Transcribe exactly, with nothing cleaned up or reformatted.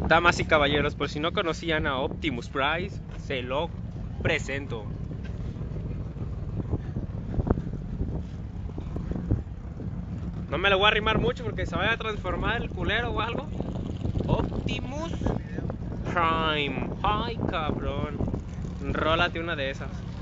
Damas y caballeros, por si no conocían a Optimus Price, se lo presento. No me lo voy a arrimar mucho porque se vaya a transformar el culero o algo. Optimus Prime. Ay, cabrón. Rólate una de esas.